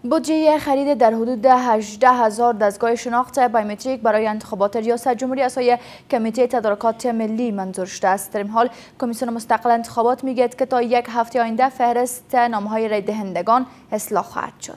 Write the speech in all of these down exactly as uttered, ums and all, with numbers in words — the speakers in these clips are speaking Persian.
بودجه خرید در حدود هجده هزار دستگاه شناخت بیومتریک برای انتخابات ریاست جمهوری از سوی کمیته تدارکات ملی منظور شده است. در این حال کمیسیون مستقل انتخابات میگوید که تا یک هفته آینده فهرست نامه‌های رای دهندگان اصلاح خواهد شد.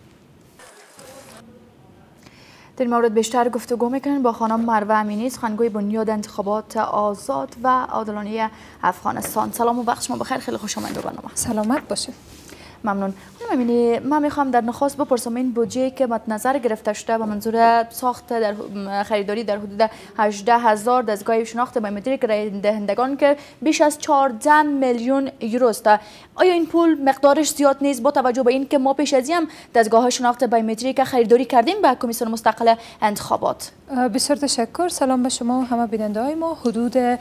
در این مورد بیشتر گفتگو میکنیم با خانم مروه امینی، سخنگوی بنیاد انتخابات آزاد و عادلانه افغانستان. سلام و وقت شما بخیر، خیلی خوش آمدید به برنامه. سلامت باشید. ممنون. خانم امینی، من میخوام در نخست بپرسم این بودجه که مد نظر گرفته شده و منظور ساخت در خریداری در حدود هجده هزار دستگاه شناخت بیومتریک رای دهندگان که بیش از چهارده میلیون یورو است. آیا این پول مقدارش زیاد نیست با توجه به این که ما پیش از این دستگاه شناخت بیومتریک خریداری کردیم به کمیسیون مستقل انتخابات؟ بسیار تشکر. سلام به شما و همه بیننده های ما. حدود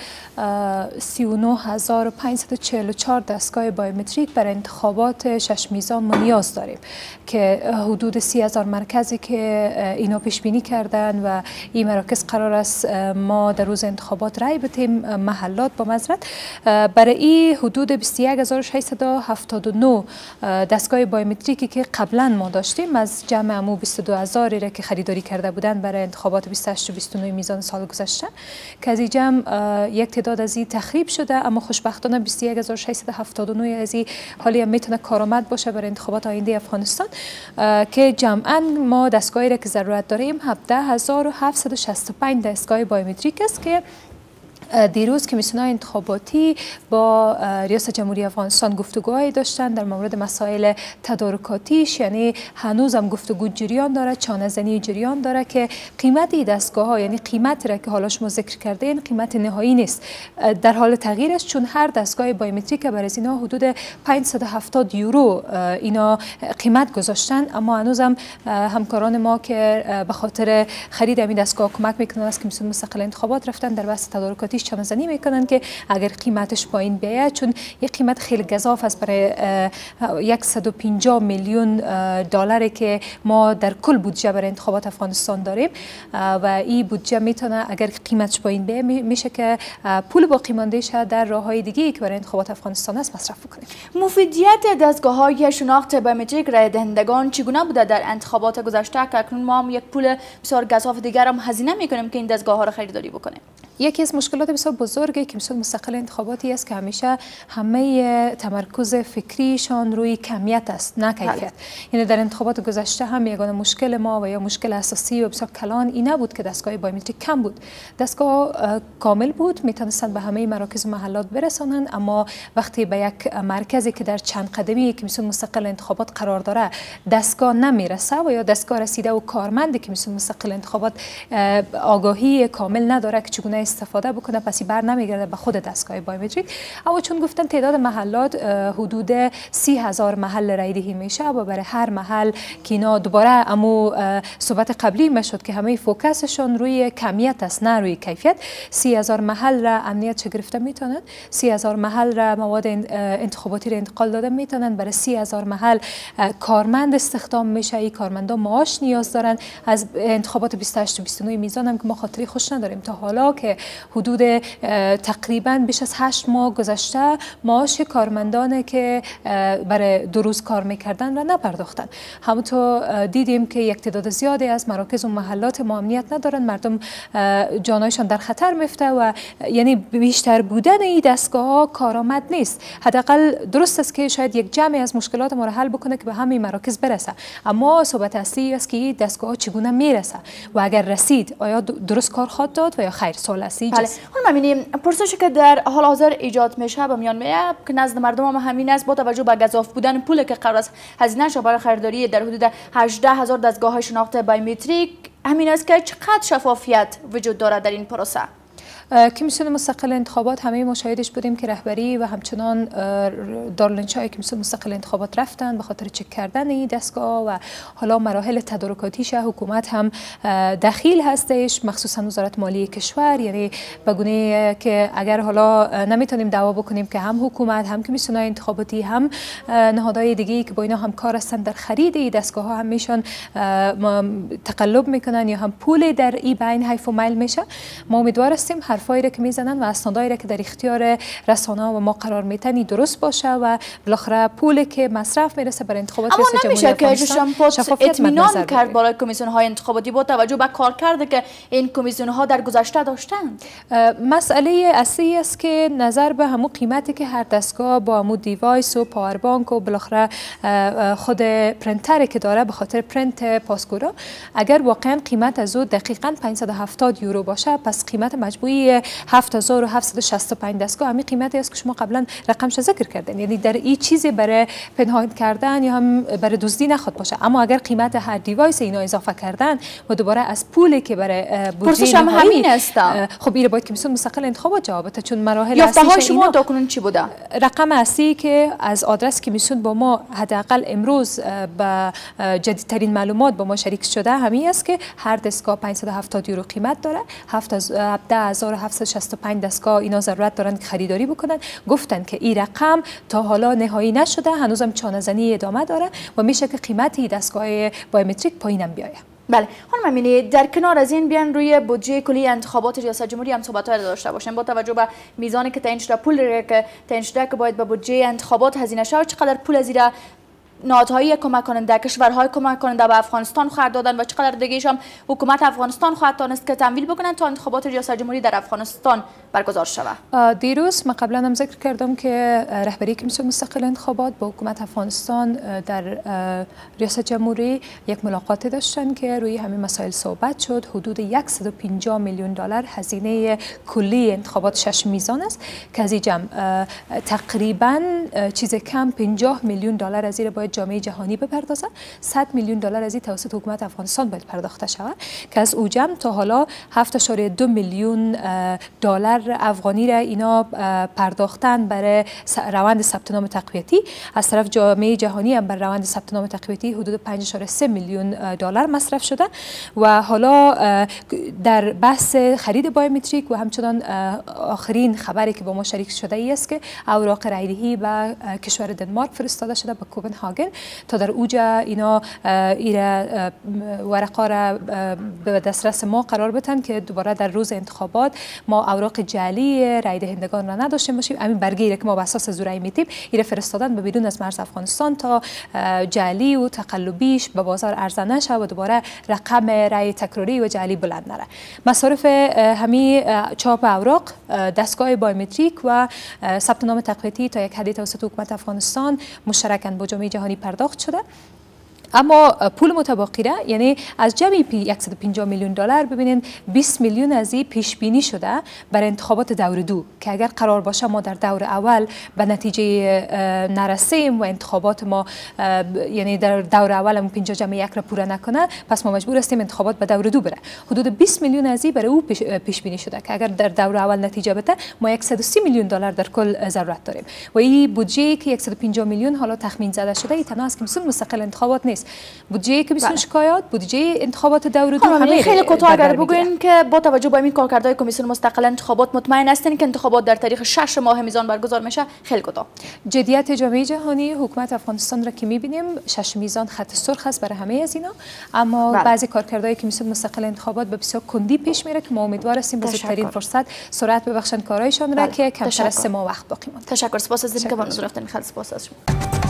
سی و نه هزار و پانصد و چهل و چهار دستگاه بیومتریک برای انتخابات شش میزان ما نیاز داریم که حدود سی هزار مرکزی که اینا پیش بینی کردن و این مراکز قرار است ما در روز انتخابات رای بدیم محلات با معذرت. برای این حدود بیست و یک هزار و ششصد و هفتاد و نه دستگاه بیومتریکی که قبلا ما داشتیم از جمع امو بیست و دو هزاری را که خریداری کرده بودن برای انتخابات بیست و هشت و بیست و نه میزان سال گذشته که از این جمع یک تعداد از این تخریب شده، اما خوشبختانه بیست و یک هزار و ششصد و هفتاد و نه از این حالی هم میتونه کارآمد باشه برای انتخابات آینده افغانستان که جمعاً ما دستگاهی را که ضرورت داریم هفده هزار و هفتصد و شصت و پنج دستگاه بیومتریک است که دیروز کمیسیون انتخاباتی با ریاست جمهوری افغانستان گفتگوهایی داشتن در مورد مسائل تدارکاتیش، یعنی هنوز هم گفتگو جریان داره، چانه زنی جریان داره که قیمت این دستگاه ها، یعنی قیمت را که حالا شما ذکر کرده این قیمت نهایی نیست، در حال تغییر است، چون هر دستگاه بیومتریک برای اینا حدود پانصد و هفتاد یورو اینا قیمت گذاشتن، اما هنوز هم همکاران ما که به خاطر خرید این دستگاه کمک میکنن از کمیسیون مستقل انتخابات رفتن در بحث تدارکاتی چانه زنی میکنن که اگر قیمتش پایین بیاید، چون یک قیمت خیلی گزاف است برای صد و پنجاه میلیون دلاری که ما در کل بودجه برای انتخابات افغانستان داریم و این بودجه میتونه اگر قیمتش پایین بیاید میشه که پول باقی مانده شه در راههای دیگه که برای انتخابات افغانستان است مصرف کنیم. مفیدیت دستگاه‌های شناخت بیومتریک رای دهندگان چگونه بوده در انتخابات گذشته که اکنون ما هم یک پول بسیار گزاف دیگر هم هزینه میکنیم که این دستگاه‌ها را خریداری بکنیم؟ یکی از مشکلات بسیار بزرگی کمیسیون مستقل انتخاباتی است که همیشه همه تمرکز فکریشان روی کمیت است نه کیفیت. یعنی در انتخابات گذشته هم یگانه مشکل ما و یا مشکل اساسی و بسیار کلان این نبود که دستگاه بیومتریک کم بود، دستگاه کامل بود، میتونستند به همه مراکز و محلات برسانند، اما وقتی به یک مرکزی که در چند قدمی کمیسیون مستقل انتخابات قرار داره دستگاه نمیرسه و یا دستگاه رسیده و کارمند کمیسیون مستقل انتخابات آگاهی کامل نداره که چگونه استفاده بکنه، پس بر نمیگرده به خود دستگاه بیومتریک. اما چون گفتن تعداد محلات حدود سی هزار محل رای دهی میشه و برای هر محل که اینا دوباره امو صحبت قبلی میشد که همه فوکسشون روی کمیت است نه روی کیفیت، سی هزار محل را امنیت چه گرفته میتونن، سی هزار محل را مواد انتخاباتی را انتقال داده میتونن، برای سی هزار محل کارمند استخدام میشه، این کارمندا معاش نیاز دارن. از انتخابات بیست و هشت و بیست و نه میزان هم که ما خاطری خوش نداریم تا حالا که حدود تقریبا بیش از هشت ماه گذشته معاش کارمندان که برای دو روز کار میکردن را نپرداختن. همونطور دیدیم که یک تعداد زیادی از مراکز و محلات ما امنیت ندارن، مردم جانایشان در خطر میفته و یعنی بیشتر بودن این دستگاه ها کارآمد نیست. حداقل درست است که شاید یک جمعی از مشکلات ما را حل بکنه که به همین مراکز برسه، اما صحبت اصلی است که این دستگاه ها چگونه میرسه و اگر رسید آیا درست کار خواهد داد و یا خیر سوال است. بله. خانم امینی، پرسشی که در حال حاضر ایجاد میشه به میان میاد که نزد مردم هم همین است، با توجه به گزاف بودن پول که قرار است هزینه شه برای خریداری در حدود هجده هزار دستگاه شناخت بیومتریک، همین است که چقدر شفافیت وجود دارد در این پروسه؟ کمیسیون مستقل انتخابات همه مشاهدش بودیم که رهبری و همچنان دارالانشای کمیسیون مستقل انتخابات رفتن به خاطر چک کردن این دستگاه و حالا مراحل تدارکاتیش حکومت هم دخیل هستش، مخصوصا وزارت مالی کشور، یعنی به گونه که اگر حالا نمیتونیم دعوا بکنیم که هم حکومت هم کمیسیون انتخاباتی هم نهادهای دیگه که با اینا همکار هستن در خرید این دستگاه ها هم میشن تقلب میکنن یا هم پول در این بین حیف و میل میشه. ما امیدوار هستیم حرفایی را که میزنن و اسنادایی را که در اختیار رسانه و ما قرار میتنی درست باشه و بالاخره پولی که مصرف میرسه برای انتخابات ریاست جمهوری افغانستان اطمینان کرد بالای کمیسیون های انتخاباتی با توجه به کار کرده که این کمیسیون ها در گذشته داشتند. مسئله اصلی است که نظر به همون قیمتی که هر دستگاه با همون دیوایس و پاور بانک و بالاخره خود پرینتر که داره به خاطر پرینت پاسکورا، اگر واقعا قیمت از او دقیقاً پانصد و هفتاد یورو باشه، پس قیمت مجموعی هفت هزار و هفتصد و شصت و پنج دستگاه همین قیمتی است که شما قبلا رقمش ذکر کردین. یعنی در این چیزی برای پنهان کردن یا هم برای دزدی نخواد باشه. اما اگر قیمت هر دیوایس اینا اضافه کردن و دوباره از پولی که برای بودجه هم همین است، خب این باید کمیسیون مستقل انتخابات جواب بده، چون مراحل یافته های شما تاکنون چی بوده؟ رقم اصلی که از آدرس کمیسیون با ما حداقل امروز با جدیدترین معلومات با ما شریک شده همین است که هر دستگاه پانصد و هفتاد یورو قیمت داره. هفده هزار و هفتصد و شصت و پنج دستگاه اینا ضرورت دارن که خریداری بکنن. گفتن که این رقم تا حالا نهایی نشده، هنوزم چانه‌زنی ادامه داره و میشه که قیمت این دستگاه بایومتریک پایینم بیایه. بله خانم امینی، در کنار از این بیان روی بودجه کلی انتخابات ریاست جمهوری هم صحبت‌های داشته باشیم با توجه به میزانی که تعیین شده، پول که تعیین شده که باید به بودجه انتخابات هزینه شود، چقدر پول از این نهادهای کمک کننده، کشورهای کمک کننده به افغانستان خواهد دادن و چقدر دیگه‌ایش هم حکومت افغانستان خواهد تانست که تمویل بکنن تا انتخابات ریاست جمهوری در افغانستان برگزار شود؟ دیروز من قبلا هم ذکر کردم که رهبری کمیسیون مستقل انتخابات با حکومت افغانستان در ریاست جمهوری یک ملاقاتی داشتن که روی همین مسائل صحبت شد. حدود صد و پنجاه میلیون دلار هزینه کلی انتخابات شش میزان است که از این جمع تقریبا چیز کم پنجاه میلیون دلار از این باید جامعه جهانی بپردازه. صد میلیون دلار از این توسط حکومت افغانستان باید پرداخته شود که از او جمع تا حالا هفت و دو میلیون دلار افغانی را اینا پرداختن برای روند ثبت نام تقویتی. از طرف جامعه جهانی هم بر روند ثبت نام تقویتی حدود پنج و سه میلیون دلار مصرف شده و حالا در بحث خرید بایومتریک و همچنان آخرین خبری که با ما شریک شده ای است که اوراق رایدهی به کشور دنمارک فرستاده شده به کوپنهاگن تا در اوجا اینا ایره ورقا را به دسترس ما قرار بدن که دوباره در روز انتخابات ما اوراق جعلی رای دهندگان را نداشته باشیم. همین برگه که ما به اساس زورای میتیم ایره فرستادن به بیرون از مرز افغانستان تا جعلی و تقلبیش به بازار عرضه نشه و دوباره رقم رای تکراری و جعلی بلند نره. مصارف همین چاپ اوراق، دستگاه بایومتریک و ثبت نام تقویتی تا یک حدی توسط حکومت افغانستان مشترکاً با جامعه جهانی پرداخت شده. اما پول متبقی را، یعنی از جمعی صد و پنجاه میلیون دلار ببینین بیست میلیون از این پیش بینی شده برای انتخابات دور دو که اگر قرار باشه ما در دور اول به نتیجه نرسیم و انتخابات ما یعنی در دور اول هم پنجاه جمع یک را پوره نکنه، پس ما مجبور هستیم انتخابات به دور دو بره. حدود بیست میلیون از این برای او پیش بینی شده که اگر در دور اول نتیجه بده ما صد و سی میلیون دلار در کل ضرورت داریم و این بودجه که صد و پنجاه میلیون حالا تخمین زده شده این تنها از کمیسیون مستقل انتخابات نیست. بودجه کمیسیون شکایات، بودجه انتخابات دور دو همه خیلی کوتاه اگر بگوین که با توجه به این کارکردهای کمیسیون مستقل انتخابات مطمئن هستین که انتخابات در تاریخ شش ماه میزان برگزار میشه؟ خیلی کوتاه. جدیت جامعه جهانی حکومت افغانستان را که میبینیم شش میزان خط سرخ است برای همه از اینا، اما بله. بعضی کارکردهای کمیسیون مستقل انتخابات به بسیار کندی پیش میره که ما امیدوار هستیم به زودترین فرصت سرعت ببخشن کارایشان را که کمتر از سه ماه وقت باقی مونده. تشکر. سپاس از اینکه با ما رفتن. خیلی سپاس از شما.